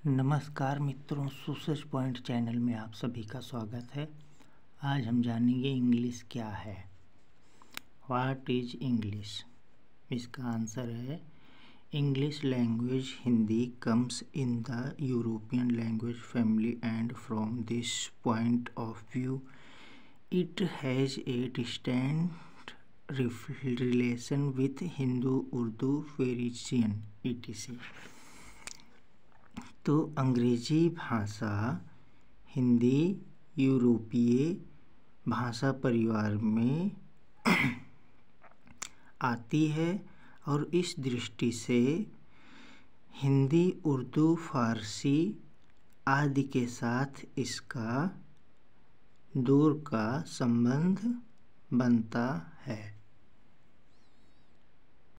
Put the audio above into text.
नमस्कार मित्रों, sausage point channel में आप सभी का स्वागत है। आज हम जानेंगे इंग्लिश क्या है। What is English? इसका आंसर है English language Hindi comes in the European language family and from this point of view it has a distant relation with Hindu, Urdu, Persian etc. तो अंग्रेजी भाषा हिंदी यूरोपीय भाषा परिवार में आती है और इस दृष्टि से हिंदी, उर्दू, फारसी आदि के साथ इसका दूर का संबंध बनता है।